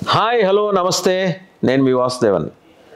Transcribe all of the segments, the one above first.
Hi hello నమస్తే, నేను మీ వాసుదేవన్.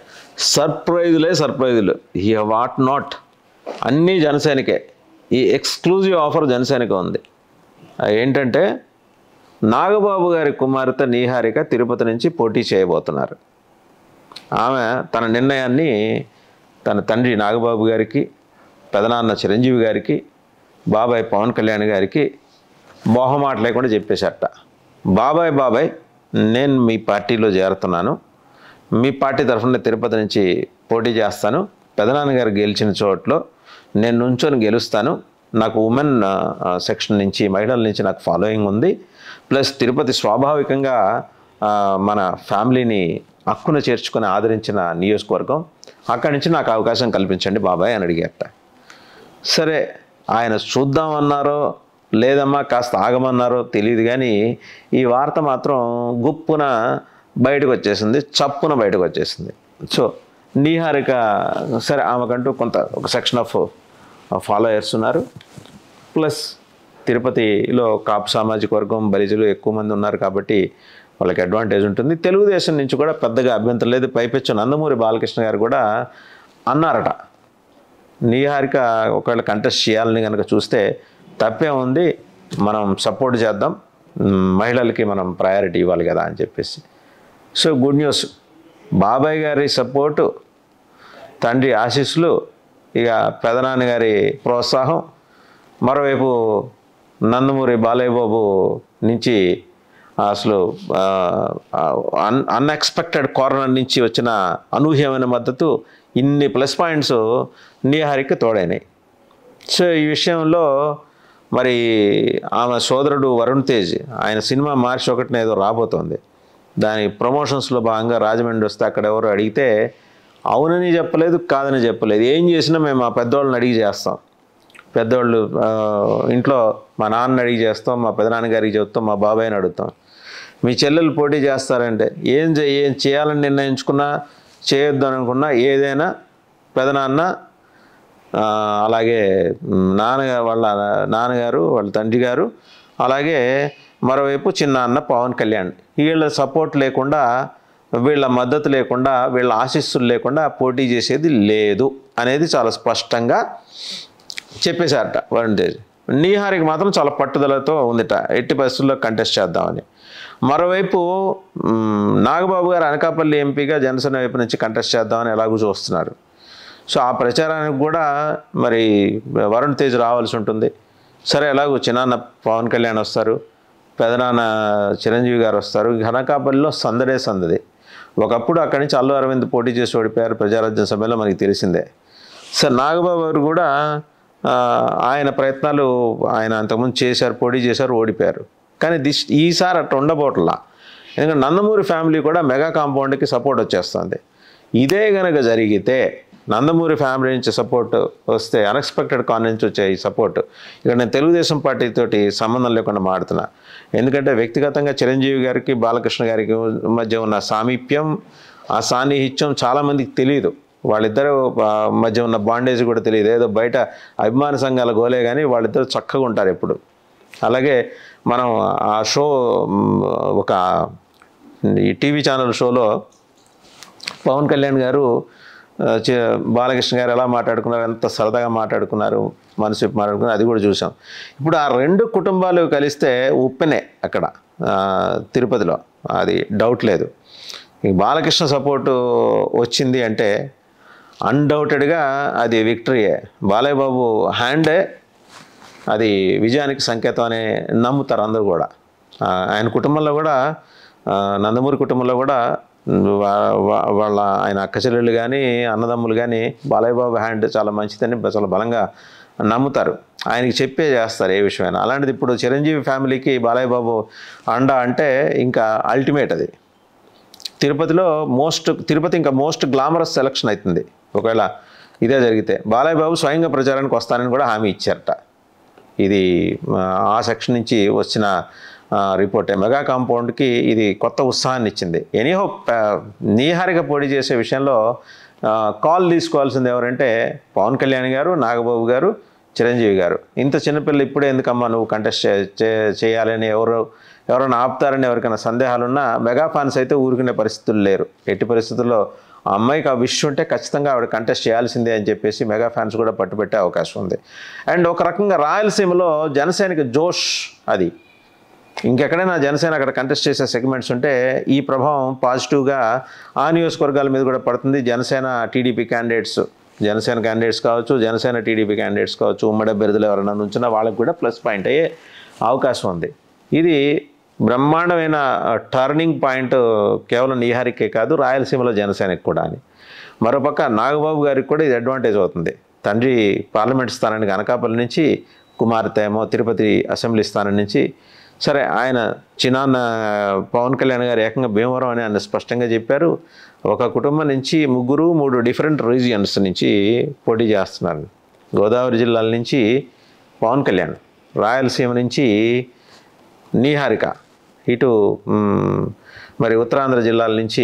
సర్ప్రైజులు ఈ వాట్ నాట్ అన్నీ జనసేనకే. ఈ ఎక్స్క్లూజివ్ ఆఫర్ జనసేనకే ఉంది. ఏంటంటే నాగబాబు గారి కుమార్తె నీహారిక తిరుపతి నుంచి పోటీ చేయబోతున్నారు. ఆమె తన నిర్ణయాన్ని తన తండ్రి నాగబాబు గారికి, పెదనాన్న చిరంజీవి గారికి, బాబాయ్ పవన్ కళ్యాణ్ గారికి మొహమాట లేకుండా చెప్పేశారట. బాబాయ్ నేను మీ పార్టీలో చేరుతున్నాను, మీ పార్టీ తరఫున తిరుపతి నుంచి పోటీ చేస్తాను, పెదనాన్నగారు గెలిచిన చోట్లో నేను నుంచొని గెలుస్తాను, నాకు ఉమెన్ సెక్షన్ నుంచి మహిళల నుంచి నాకు ఫాలోయింగ్ ఉంది, ప్లస్ తిరుపతి స్వాభావికంగా మన ఫ్యామిలీని హక్కున చేర్చుకొని ఆదరించిన నియోజకవర్గం, అక్కడి నుంచి నాకు అవకాశం కల్పించండి బాబాయ్ అని అడిగారట. సరే, ఆయన చూద్దామన్నారో లేదమ్మా కాస్త ఆగమన్నారో తెలియదు, కానీ ఈ వార్త మాత్రం గుప్పున బయటకు వచ్చేసింది, చప్పున బయటకు వచ్చేసింది. సో నీహారిక సరే, ఆమెకంటూ ఒక సెక్షన్ ఆఫ్ ఫాలోయర్స్ ఉన్నారు, ప్లస్ తిరుపతిలో కాపు సామాజిక వర్గం బలిజలు ఎక్కువ మంది ఉన్నారు కాబట్టి వాళ్ళకి అడ్వాంటేజ్ ఉంటుంది. తెలుగుదేశం నుంచి కూడా పెద్దగా అభ్యంతరం లేదు. పైపెచ్చు నందమూరి బాలకృష్ణ గారు కూడా అన్నారట, నీహారిక ఒకవేళ కంటెస్ట్ చేయాలని కనుక చూస్తే తప్పే ఉంది, మనం సపోర్ట్ చేద్దాం, మహిళలకి మనం ప్రయారిటీ ఇవ్వాలి కదా అని చెప్పేసి. సో గుడ్ న్యూస్, బాబాయ్ గారి సపోర్టు, తండ్రి ఆశీస్సులు, ఇక పెదనాన్న గారి ప్రోత్సాహం, మరోవైపు నందమూరి బాలయ్య బాబు నుంచి అసలు అన్ఎక్స్పెక్టెడ్ కార్నర్ నుంచి వచ్చిన అనూహ్యమైన మద్దతు, ఇన్ని ప్లస్ పాయింట్స్ నీహారిక తోడైనాయి. సో ఈ విషయంలో మరి ఆమె సోదరుడు వరుణ్ తేజ్, ఆయన సినిమా మార్చి 1న ఏదో రాబోతోంది, దాని ప్రమోషన్స్లో భాగంగా రాజమండ్రి వస్తే అక్కడ ఎవరు అడిగితే అవునని చెప్పలేదు, కాదని చెప్పలేదు. ఏం చేసినా మేము మా పెద్దవాళ్ళని అడిగి చేస్తాం, పెద్దవాళ్ళు ఇంట్లో మా నాన్నని అడిగి చేస్తాం, మా పెదనాన్నగారికి చెప్తాం, మా బాబాయ్ని అడుగుతాం. మీ చెల్లెలు పోటీ చేస్తారంటే ఏం చేయాలని నిర్ణయించుకున్నా, చేయొద్దు అనుకున్నా ఏదైనా పెదనాన్న, అలాగే వాళ్ళ నాన్నగారు, వాళ్ళ తండ్రి గారు, అలాగే మరోవైపు చిన్నాన్న పవన్ కళ్యాణ్, వీళ్ళ సపోర్ట్ లేకుండా, వీళ్ళ మద్దతు లేకుండా, వీళ్ళ ఆశీస్సులు లేకుండా పోటీ చేసేది లేదు అనేది చాలా స్పష్టంగా చెప్పేశారట వరుణ్ తేజ్. నీహారికి మాత్రం చాలా పట్టుదలతో ఉందిట, ఎట్టి పరిస్థితుల్లో కంటెస్ట్ చేద్దామని. మరోవైపు నాగబాబు గారు అనకాపల్లి ఎంపీగా జనసేన వైపు నుంచి కంటెస్ట్ చేద్దామని ఎలాగూ చూస్తున్నారు. సో ఆ ప్రచారానికి కూడా మరి వరుణ్ తేజ్ రావాల్సి ఉంటుంది. సరే, ఎలాగో చిన్నాన్న పవన్ కళ్యాణ్ వస్తారు, పెదనాన్న చిరంజీవి గారు వస్తారు. అనకాపల్లిలో సందడి. ఒకప్పుడు అక్కడి నుంచి అల్లు అరవింద్ పోటీ చేసి ఓడిపోయారు ప్రజారాజ్యం సభలో, మనకి తెలిసిందే. సార్ నాగబాబు గారు కూడా ఆయన ప్రయత్నాలు ఆయన అంతకుముందు చేశారు, పోటీ చేశారు, ఓడిపోయారు. కానీ ఈసారి అట్లా ఉండబోట్లా, ఎందుకంటే నందమూరి ఫ్యామిలీ కూడా మెగా కాంపౌండ్కి సపోర్ట్ వచ్చేస్తుంది. ఇదే కనుక జరిగితే నందమూరి ఫ్యామిలీ నుంచి సపోర్ట్ వస్తే, అన్ఎక్స్పెక్టెడ్ కార్నర్ నుంచి వచ్చే ఈ సపోర్ట్, ఇక్కడ నేను తెలుగుదేశం పార్టీతోటి సంబంధం లేకుండా మాడుతున్నా. ఎందుకంటే వ్యక్తిగతంగా చిరంజీవి గారికి బాలకృష్ణ గారికి మధ్య ఉన్న సామీప్యం, ఆ సాన్నిహిత్యం చాలామందికి తెలియదు. వాళ్ళిద్దరూ మధ్య ఉన్న బాండేజ్ కూడా తెలియదు. ఏదో బయట అభిమాన సంఘాల గోలే కానీ వాళ్ళిద్దరూ చక్కగా ఉంటారు ఎప్పుడు. అలాగే మనం ఆ షో, ఒక ఈ టీవీ ఛానల్ షోలో పవన్ కళ్యాణ్ గారు బాలకృష్ణ గారు ఎలా మాట్లాడుకున్నారు, ఎంత సరదాగా మాట్లాడుకున్నారు, మనసు మాట్లాడుకున్నారు, అది కూడా చూసాం. ఇప్పుడు ఆ రెండు కుటుంబాలు కలిస్తే ఉప్పెనే అక్కడ తిరుపతిలో, అది డౌట్ లేదు. ఈ బాలకృష్ణ సపోర్టు వచ్చింది అంటే అన్డౌటెడ్గా అది విక్టరీయే, బాలయ్య బాబు హ్యాండే అది విజయానికి సంకేతం అని నమ్ముతారు అందరూ కూడా. ఆయన కుటుంబంలో కూడా, నందమూరి కుటుంబంలో కూడా ఆయన అక్క చెల్లెళ్ళు కానీ అన్నదమ్ములు కానీ బాలయ్య బాబు హ్యాండ్ చాలా మంచిదని చాలా బలంగా నమ్ముతారు. ఆయనకి చెప్పే చేస్తారు ఏ విషయమైనా. అలాంటిది ఇప్పుడు చిరంజీవి ఫ్యామిలీకి బాలయ్య బాబు అండ అంటే ఇంకా అల్టిమేట్. అది తిరుపతి ఇంకా మోస్ట్ గ్లామరస్ సెలక్షన్ అవుతుంది ఒకవేళ ఇదే జరిగితే. బాలయ్య బాబు స్వయంగా ప్రచారానికి వస్తానని కూడా హామీ ఇచ్చారట. ఇది ఆ సెక్షన్ నుంచి వచ్చిన రిపోర్టే. మెగా కాంపౌండ్కి ఇది కొత్త ఉత్సాహాన్ని ఇచ్చింది. ఎనీహో నీహారిక పోటీ చేసే విషయంలో కాల్ తీసుకోవాల్సింది ఎవరంటే పవన్ కళ్యాణ్ గారు, నాగబాబు గారు, చిరంజీవి గారు. ఇంత చిన్నపిల్ల ఇప్పుడే ఎందుకమ్మా నువ్వు కంటెస్ట్ చేయాలని ఎవరైనా ఆపుతారని ఎవరికైనా సందేహాలున్నా మెగా ఫ్యాన్స్ అయితే ఊరుకునే పరిస్థితులు లేరు. ఎట్టి పరిస్థితుల్లో ఆ అమ్మాయికి ఆ విష్ ఉంటే ఖచ్చితంగా ఆవిడ కంటెస్ట్ చేయాల్సిందే అని చెప్పేసి మెగా ఫ్యాన్స్ కూడా పట్టుబట్టే అవకాశం ఉంది. అండ్ ఒక రకంగా రాయలసీమలో జనసేనకి జోష్ అది. ఇంకెక్కడైనా జనసేన అక్కడ కంటెస్ట్ చేసే సెగ్మెంట్స్ ఉంటే ఈ ప్రభావం పాజిటివ్గా ఆ నియోజకవర్గాల మీద కూడా పడుతుంది. Janasena TDP candidates, Janasena candidates కావచ్చు, జనసేన టీడీపీ క్యాండిడేట్స్ కావచ్చు, ఉమ్మడి అభ్యర్థులు ఎవరైనా నుంచినా వాళ్ళకి కూడా ప్లస్ పాయింట్ అయ్యే అవకాశం ఉంది. ఇది బ్రహ్మాండమైన టర్నింగ్ పాయింట్ కేవలం నీహారికే కాదు, రాయలసీమలో జనసేనకి కూడా అని. మరోపక్క నాగబాబు గారికి కూడా ఇది అడ్వాంటేజ్ అవుతుంది. తండ్రి పార్లమెంట్ స్థానానికి అనకాపల్లి నుంచి, కుమార్తె ఏమో తిరుపతి అసెంబ్లీ స్థానం నుంచి. సరే, ఆయన చిన్నాన్న పవన్ కళ్యాణ్ గారు ఏకంగా భీమవరం అని ఆయన స్పష్టంగా చెప్పారు. ఒక కుటుంబం నుంచి 3 డిఫరెంట్ రీజియన్స్ నుంచి పోటీ చేస్తున్నారు. గోదావరి జిల్లాల నుంచి పవన్ కళ్యాణ్, రాయలసీమ నుంచి నీహారిక, ఇటు మరి ఉత్తరాంధ్ర జిల్లాల నుంచి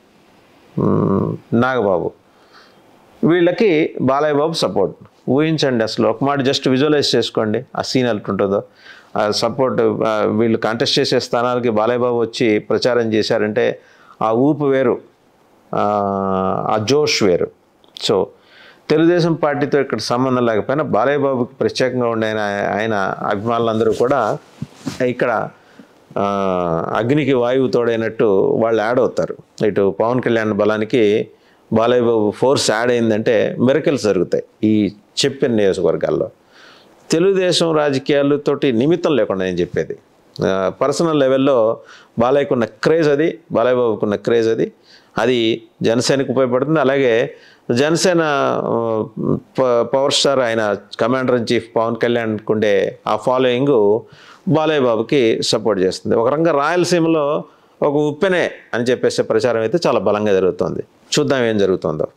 నాగబాబు. వీళ్ళకి బాలయ్య బాబు సపోర్ట్. ఊహించండి, అసలు ఒక మాట జస్ట్ విజువలైజ్ చేసుకోండి ఆ సీన్ ఎట్లుంటుందో. సపోర్ట్ వీళ్ళు కంటెస్ట్ చేసే స్థానాలకి బాలయ్య బాబు వచ్చి ప్రచారం చేశారంటే ఆ ఊపు వేరు, ఆ జోష్ వేరు. సో తెలుగుదేశం పార్టీతో ఇక్కడ సంబంధం లేకపోయినా బాలయ్య బాబుకి ప్రత్యేకంగా ఉండే ఆయన అభిమానులందరూ కూడా ఇక్కడ అగ్నికి వాయువు తోడైనట్టు వాళ్ళు యాడ్ అవుతారు. ఇటు పవన్ కళ్యాణ్ బలానికి బాలయ్య బాబు ఫోర్స్ యాడ్ అయిందంటే మిరకల్స్ జరుగుతాయి ఈ చెప్పిన నియోజకవర్గాల్లో. తెలుగుదేశం రాజకీయాలతోటి నిమిత్తం లేకుండా నేను చెప్పేది, పర్సనల్ లెవెల్లో బాలయ్యకున్న క్రేజ్ అది, బాలయ్య బాబుకున్న క్రేజ్ అది, అది జనసేనకు ఉపయోగపడుతుంది. అలాగే జనసేన పవర్ స్టార్ ఆయన కమాండర్ ఇన్ చీఫ్ పవన్ కళ్యాణ్కి ఉండే ఆ ఫాలోయింగ్ బాలయ్య బాబుకి సపోర్ట్ చేస్తుంది. ఒక రకంగా రాయలసీమలో ఒక ఉప్పెనే అని చెప్పేసే ప్రచారం అయితే చాలా బలంగా జరుగుతుంది. చూద్దాం ఏం జరుగుతుందో.